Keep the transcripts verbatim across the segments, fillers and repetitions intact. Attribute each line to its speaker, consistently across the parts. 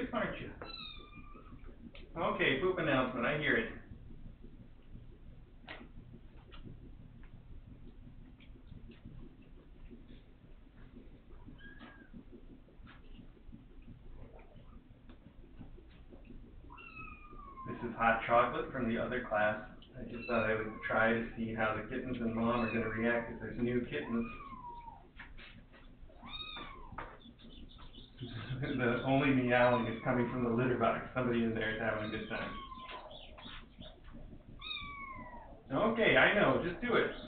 Speaker 1: aren't you? Okay, poop announcement. I hear it. This is Hot Chocolate from the other class. I just thought I would try to see how the kittens and mom are going to react if there's new kittens. The only meowing is coming from the litter box. Somebody in there is having a good time. Okay, I know. Just do it.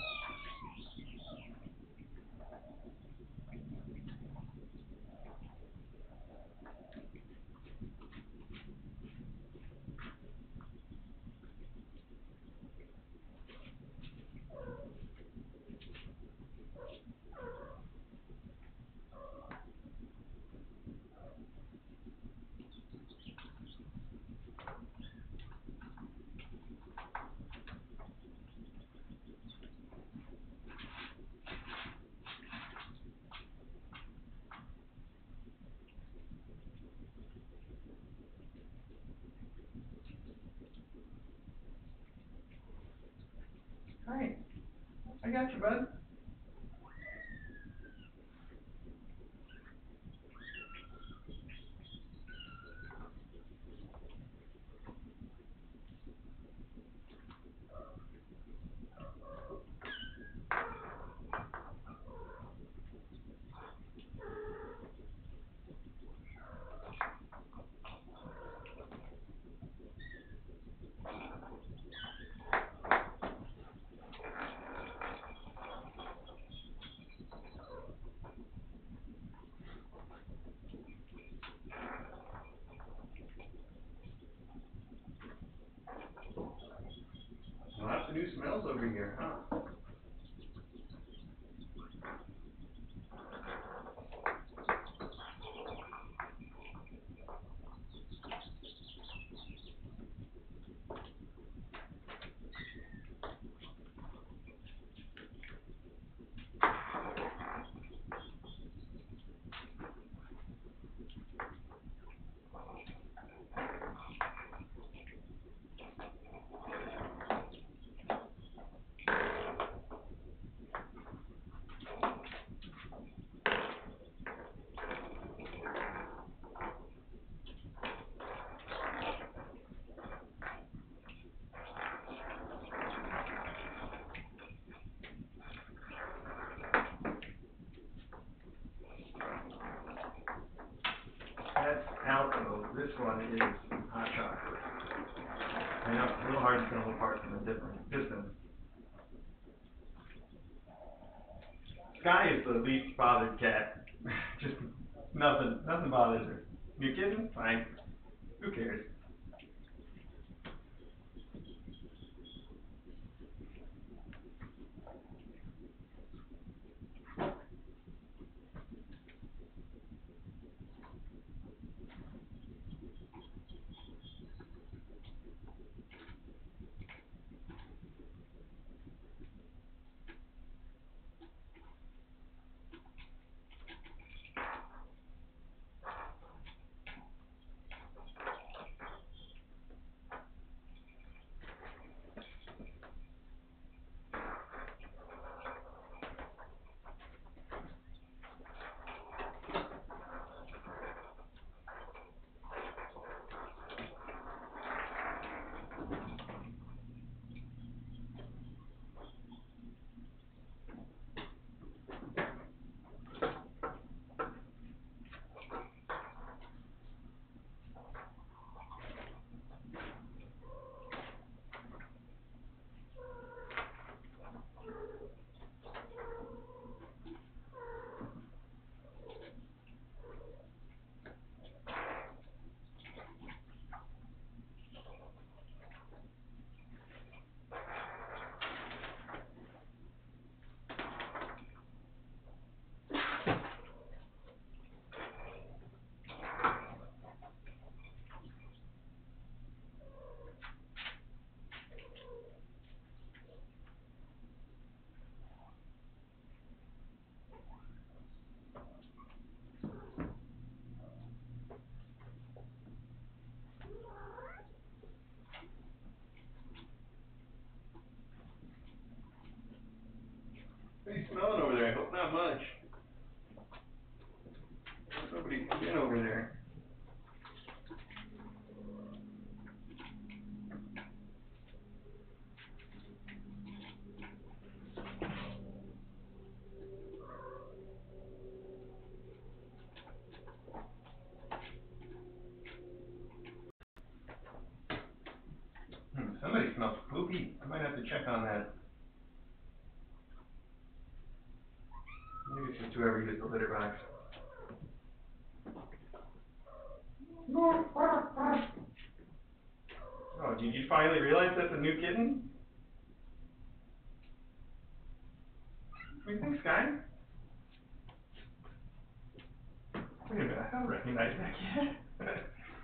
Speaker 1: Hi. I got you, bud. Lots of new smells over here, huh? That's alcohol. This one is hot chocolate. I know it's a little hard to tell apart from the different pistons. Sky is the least bothered cat. Just nothing, nothing bothers her. You kidding? Fine. Who cares? much. There's nobody been over there. Hmm, somebody smells poopy. I might have to check on that. Maybe it's just whoever used the litter box. Oh, did you finally realize that's a new kitten? What do you think, Sky? Wait a minute, I don't recognize that cat.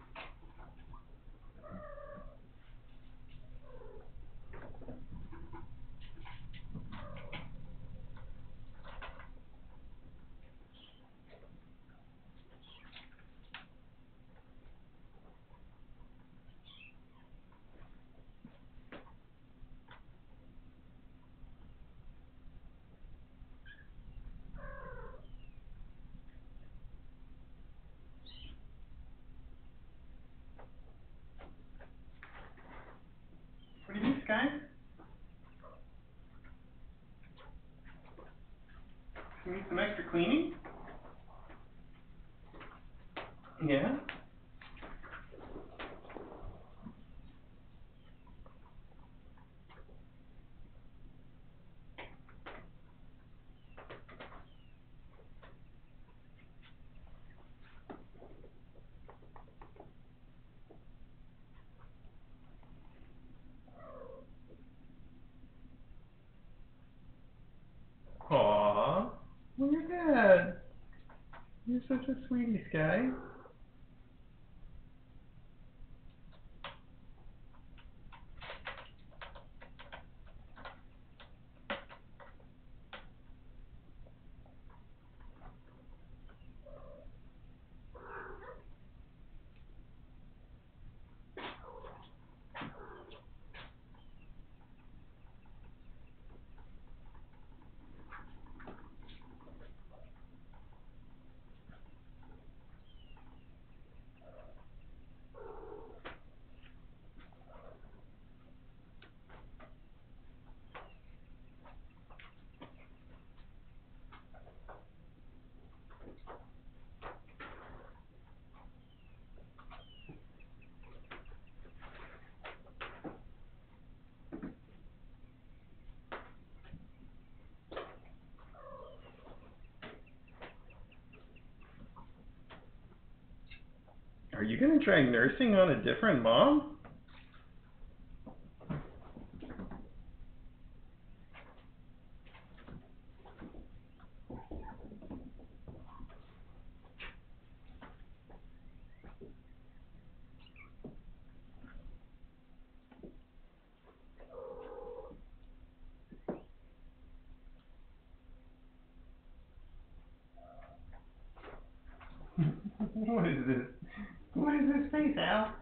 Speaker 1: What do you think, Sky? You need some extra cleaning? Yeah? Aww, look at that. You're such a sweetie, Sky. Are you gonna try nursing on a different mom? What is this? What is this face, Al?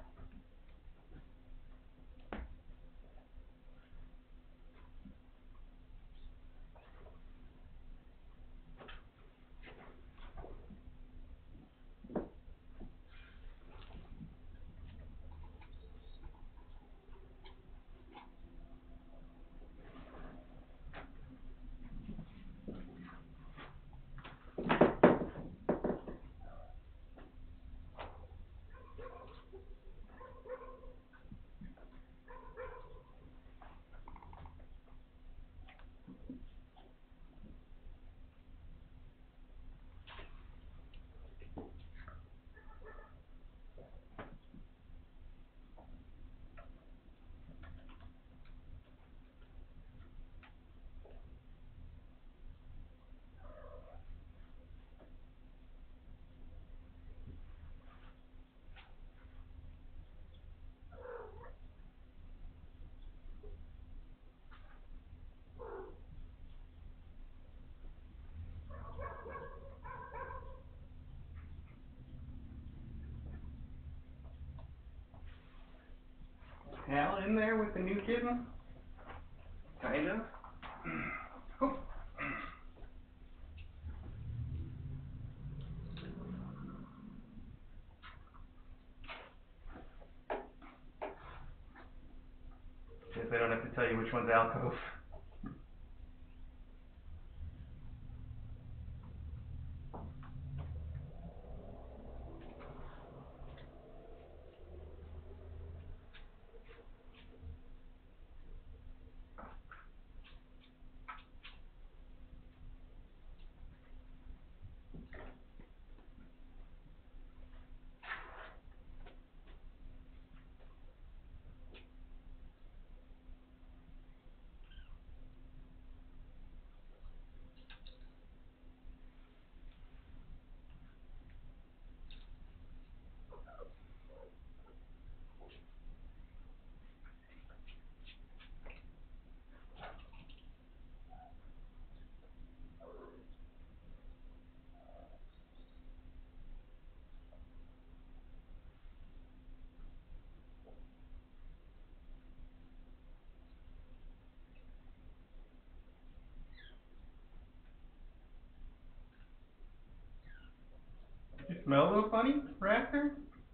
Speaker 1: Al in there with the new kitten? Kind of. Oh. they don't have to tell you which one's alcove. You smell a little funny, Raptor?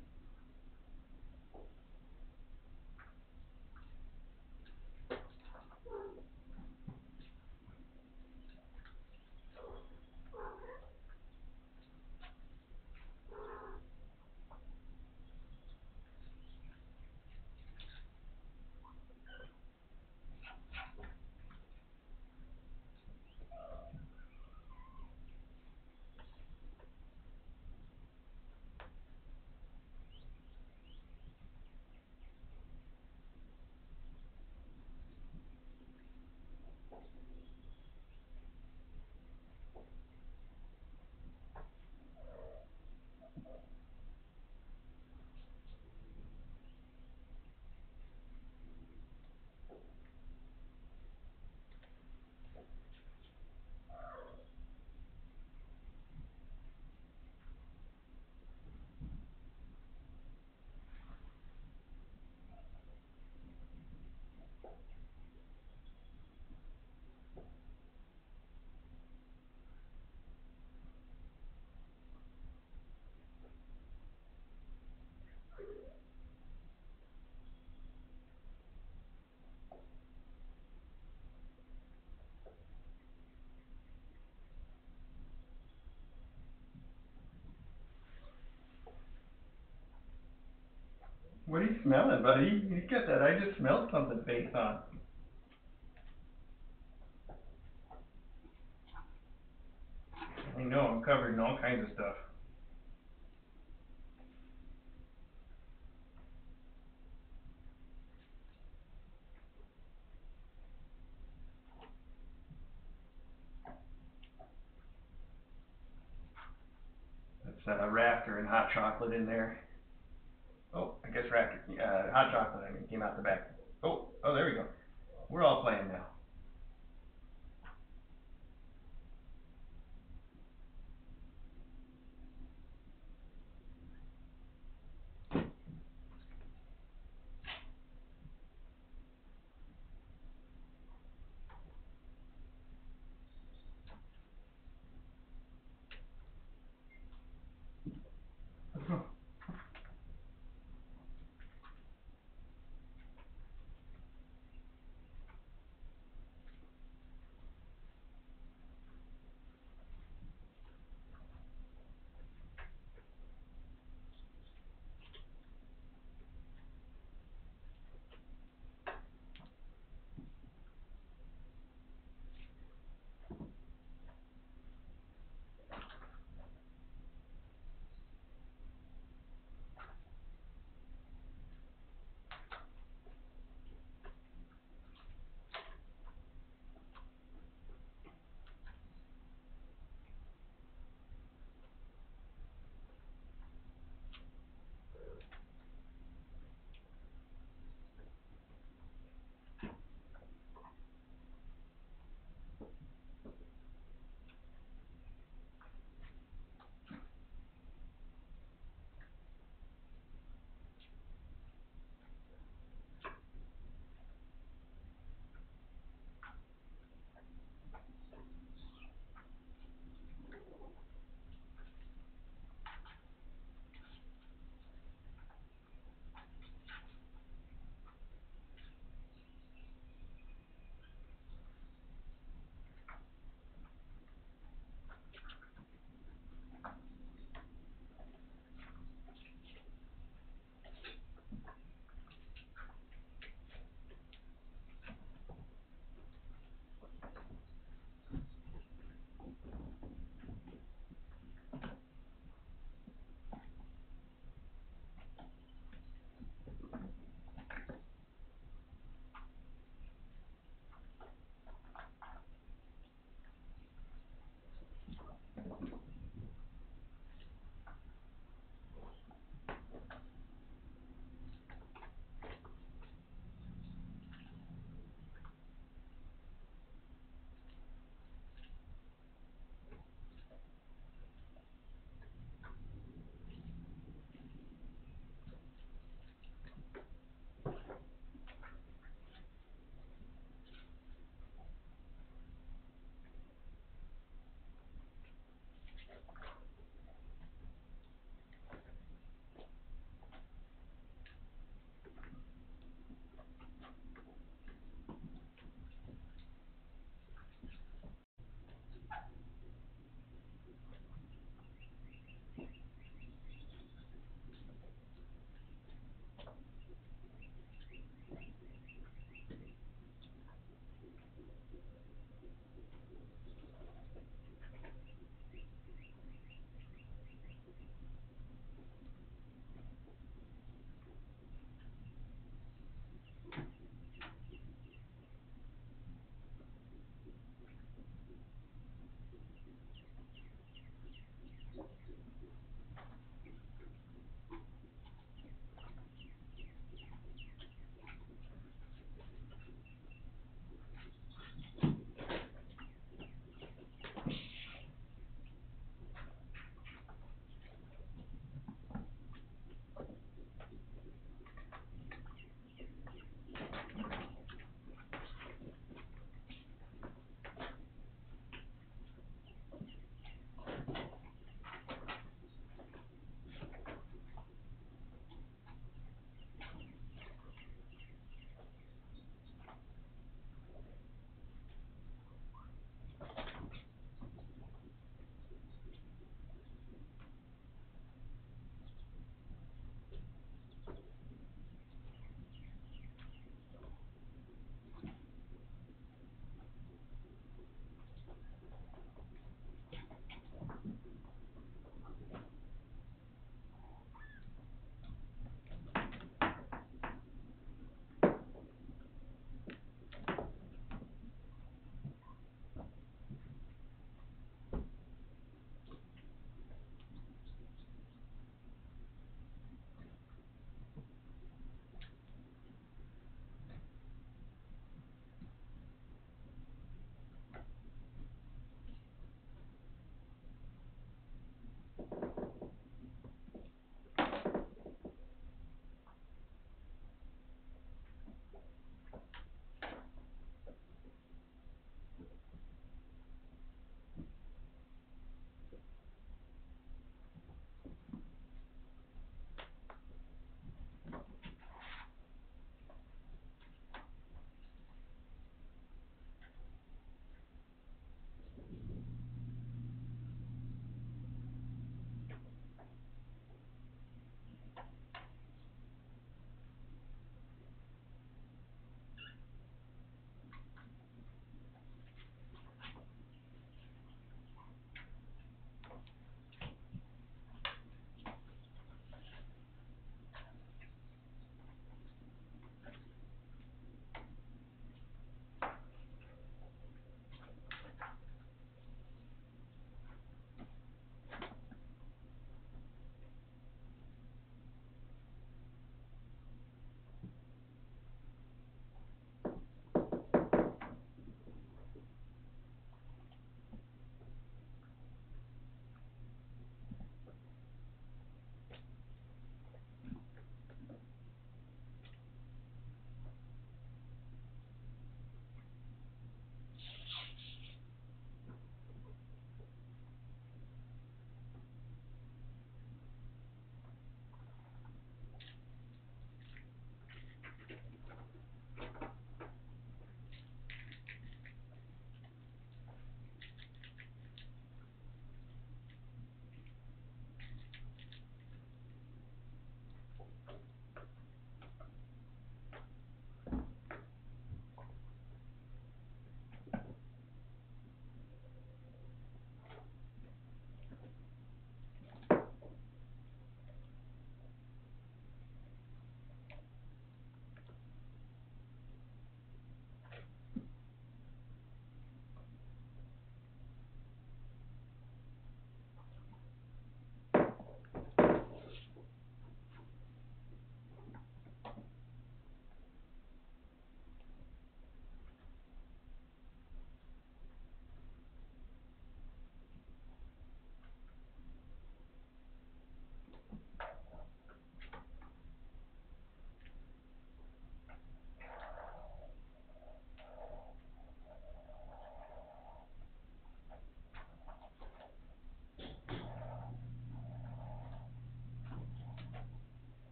Speaker 1: What are you smelling, buddy? You get that? I just smelled something face on. I know, I'm covered in all kinds of stuff. That's uh, Raptor and Hot Chocolate in there. Oh, I guess Raptor, uh, Hot Chocolate, I mean, came out the back. Oh, oh, there we go. We're all playing now.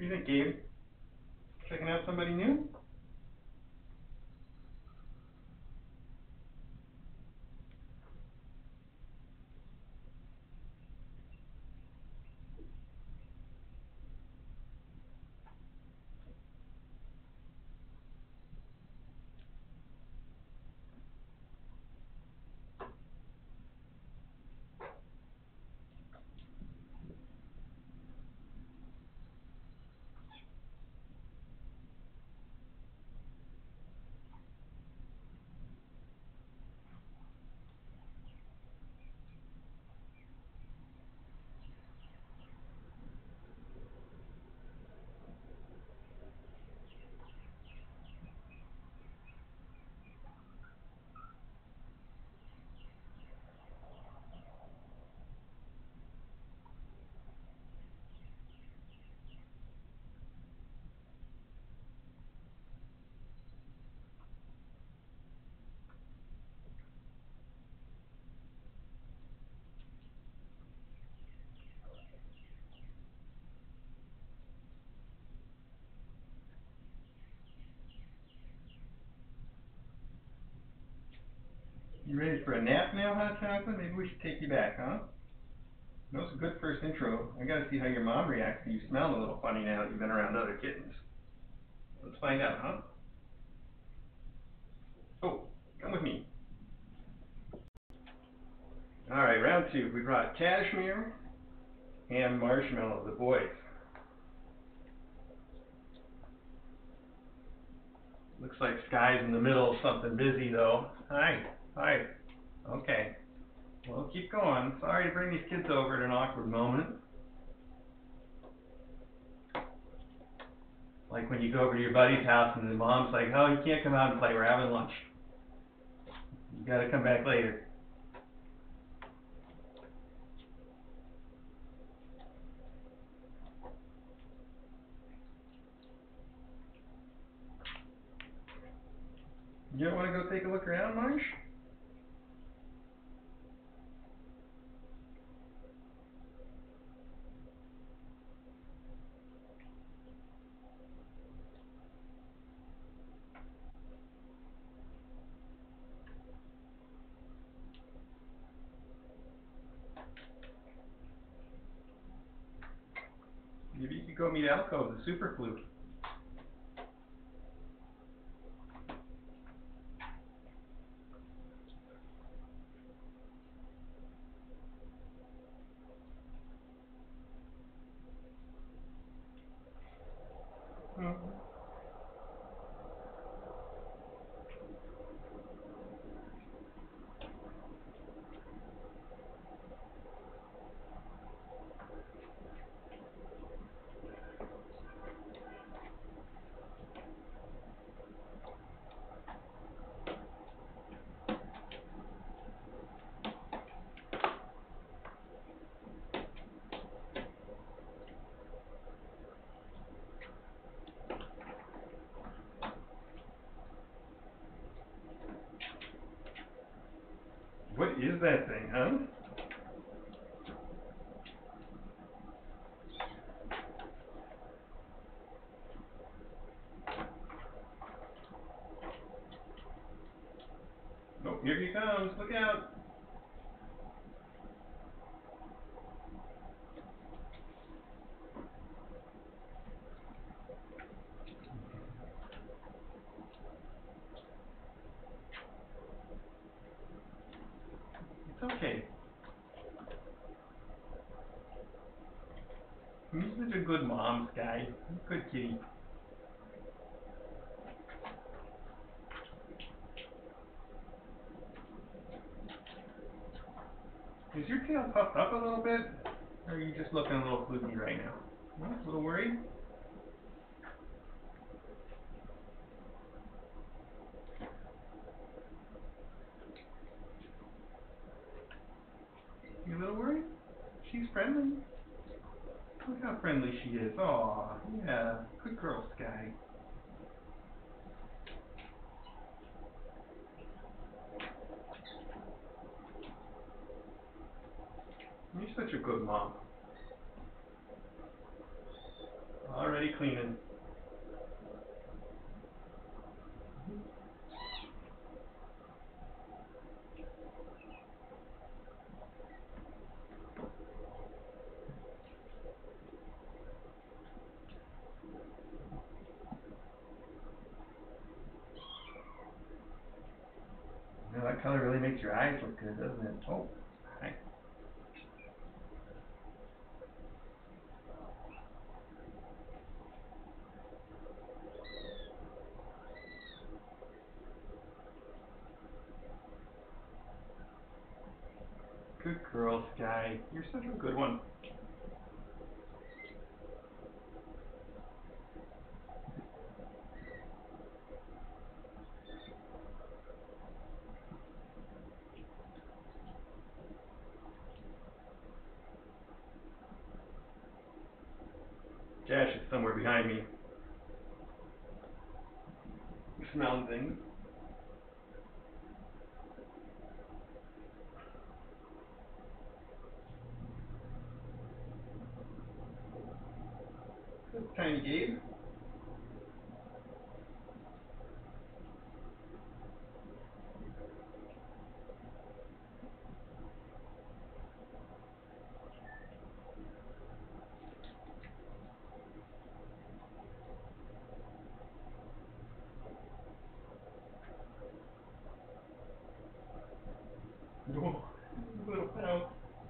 Speaker 1: do you think, Gabe? Checking out somebody new? You ready for a nap now, Hot Chocolate? Maybe we should take you back, huh? That was a good first intro. I gotta see how your mom reacts to you smelling a little funny now that you've been around other kittens. Let's find out, huh? Oh, come with me. Alright, round two. We brought Cashmere and Marshmallow, the boys. Looks like Sky's in the middle of something busy though. Hi, hi. Okay. Well, keep going. Sorry to bring these kids over at an awkward moment. Like when you go over to your buddy's house and the mom's like, oh, you can't come out and play, we're having lunch. You gotta come back later. You don't want to go take a look around, Marsh? Maybe you could go meet Alco, the super flute. Hmm. What is that thing, huh? Oh, here he comes. Look out. It's okay. He's such a good mom, Sky. Good kitty. Is your tail puffed up a little bit? Or are you just looking a little fluky right now? Huh? A little worried? You a little worried? She's friendly. Look how friendly she is. Aw, yeah. Good girl, Sky. You're such a good mom. All right. already cleaning. You know, that color really makes your eyes look good, doesn't it? Oh, hi. Good girl, Sky. You're such a good one. Cash is somewhere behind me. Smelling things. That's Tiny Gabe. Oh, little pout.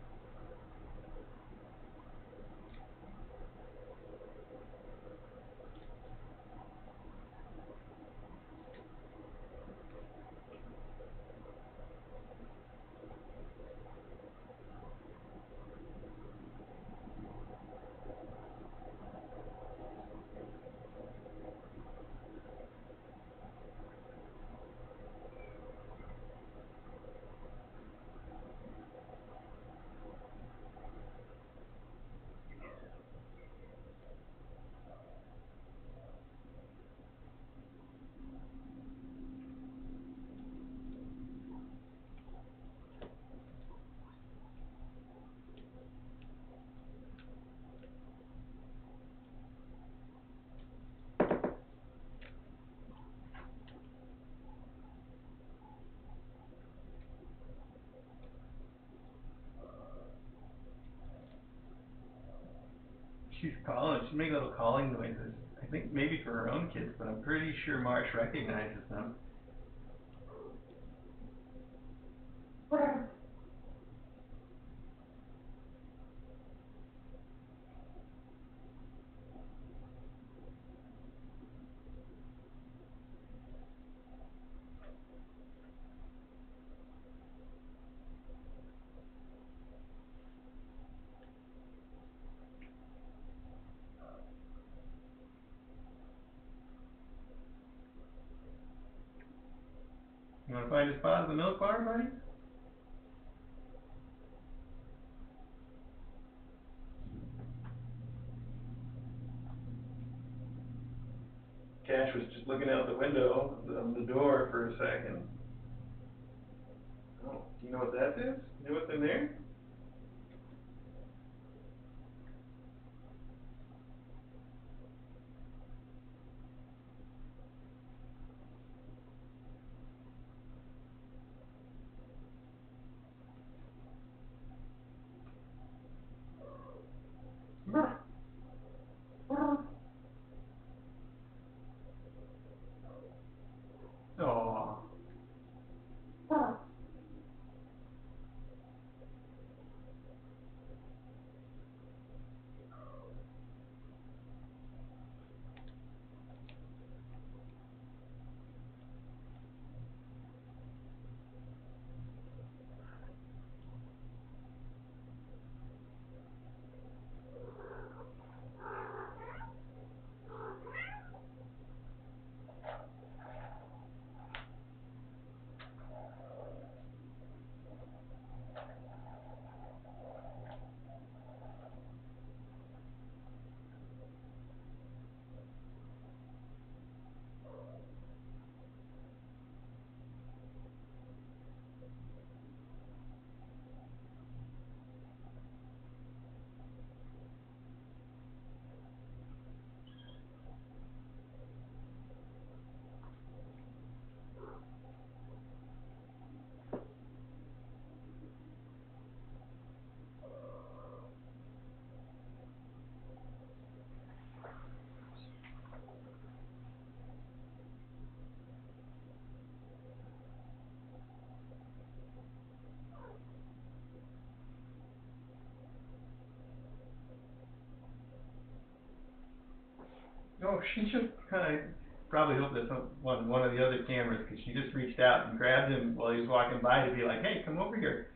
Speaker 1: She's calling. She makes little calling noises. I think maybe for her own kids, but I'm pretty sure Marsh recognizes them. You want to find a spot at the milk bar, buddy? Cash was just looking out the window of the door for a second. Oh, do you know what that is? You know what's in there? Aww. Oh, she just kind of probably hope this wasn't one of the other cameras, because she just reached out and grabbed him while he was walking by to be like, hey, come over here.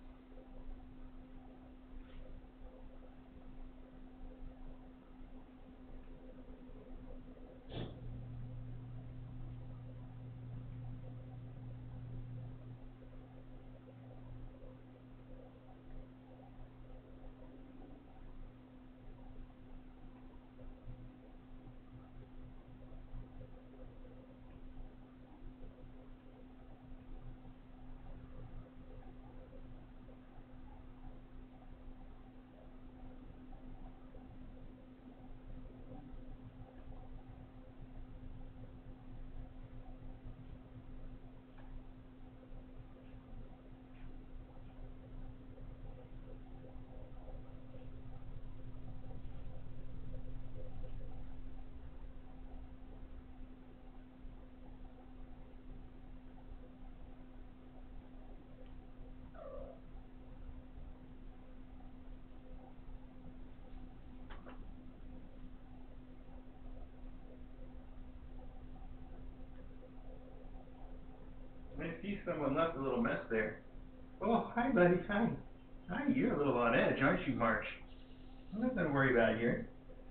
Speaker 1: I see someone left a little mess there. Oh, hi, buddy. Hi. Hi, you're a little on edge, aren't you, Marsh? Nothing to worry about here.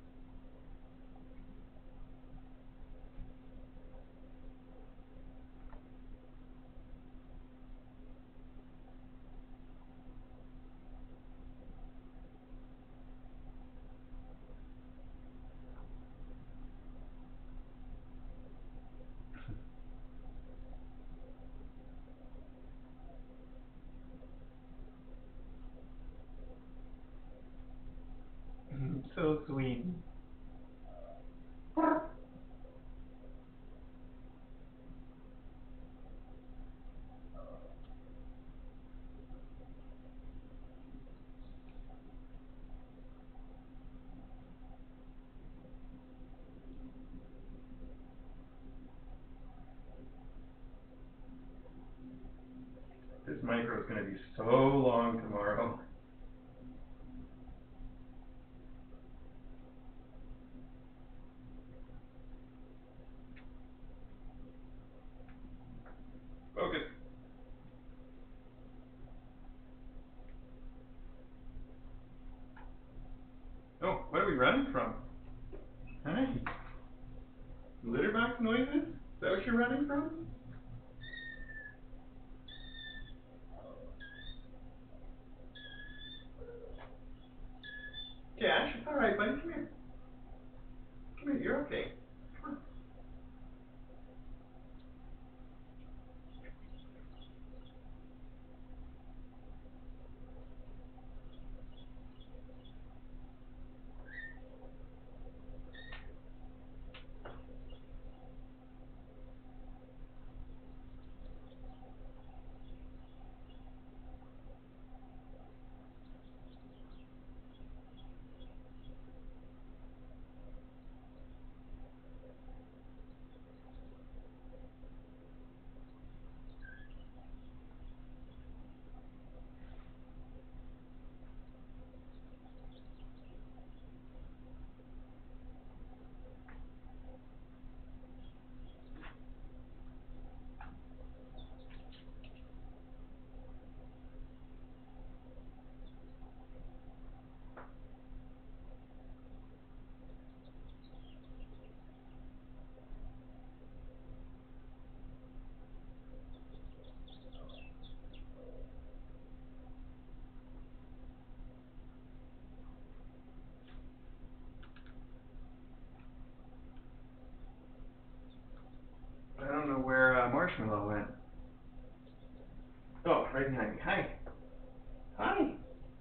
Speaker 1: So sweet. This micro is going to be so long tomorrow. Focus. Oh, what are we running from? Hi. Litter box noises? Is that what you're running from? Cash, it's alright, buddy. Come here. Come here, you're okay. Come on. I don't know where uh, Marshmallow went. Oh, right behind me. Hi. Hi.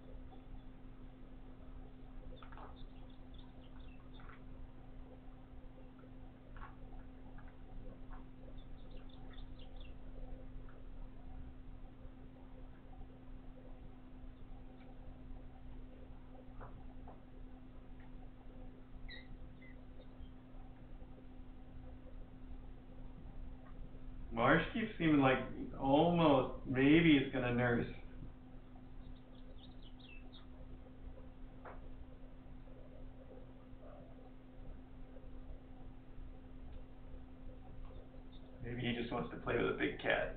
Speaker 1: Marsh keeps seeming like almost, maybe it's gonna nurse. Maybe he just wants to play with a big cat.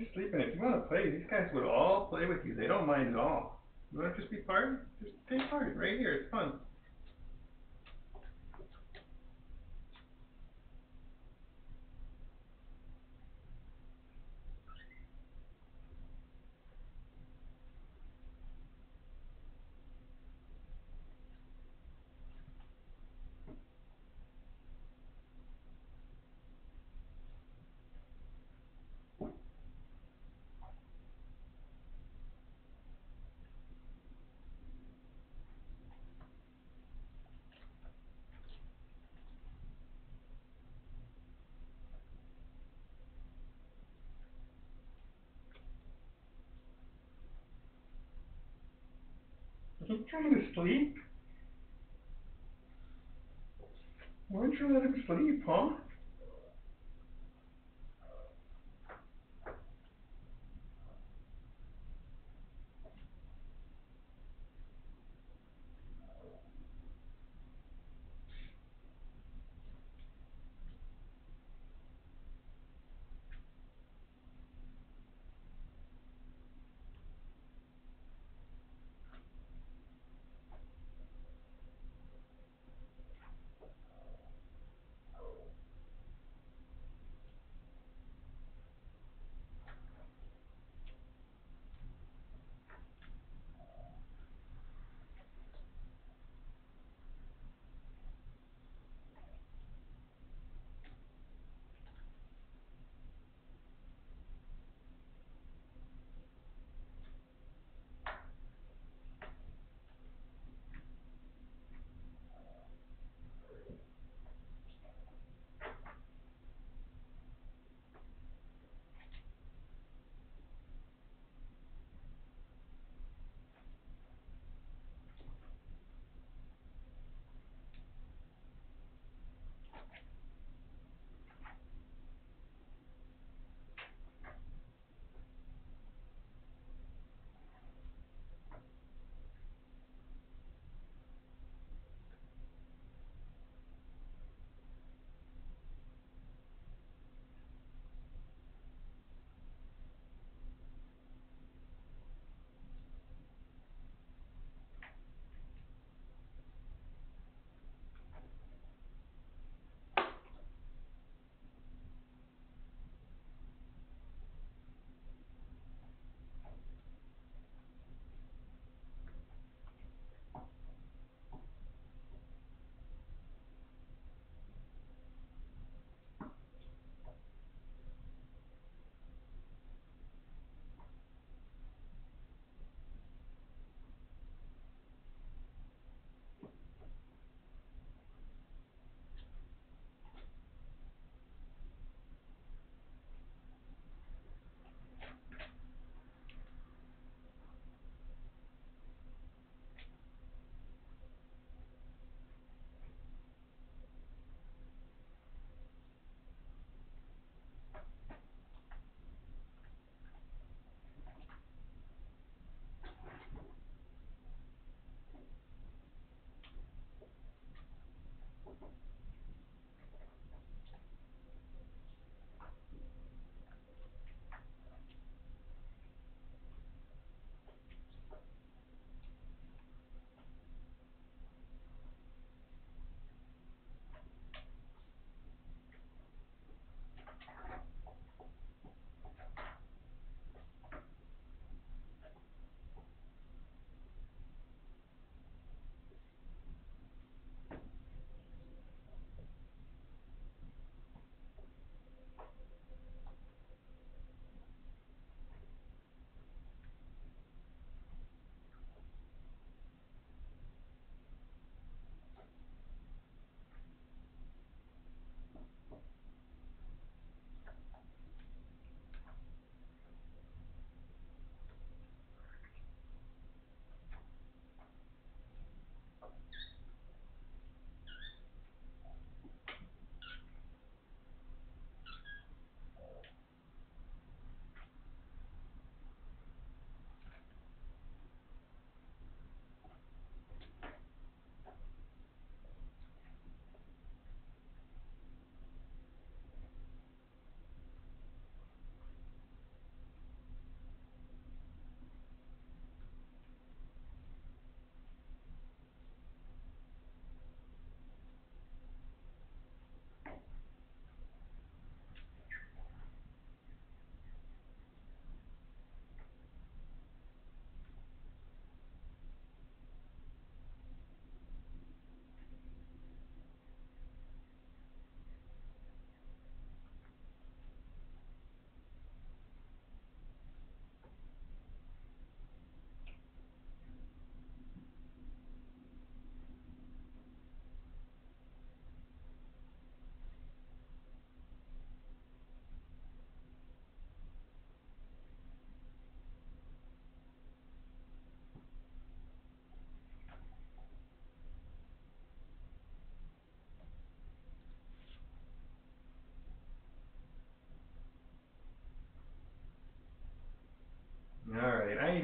Speaker 1: He's sleeping. If you want to play, these guys would all play with you. They don't mind at all. You want to just be part? Just take part right here. It's fun. He's trying to sleep. Why don't you let him sleep, huh?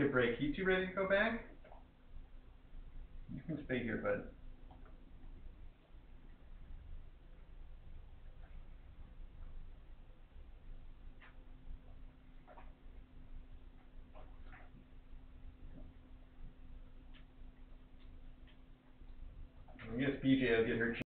Speaker 1: a break. You two ready to go back? You can stay here, bud. I guess B J will get her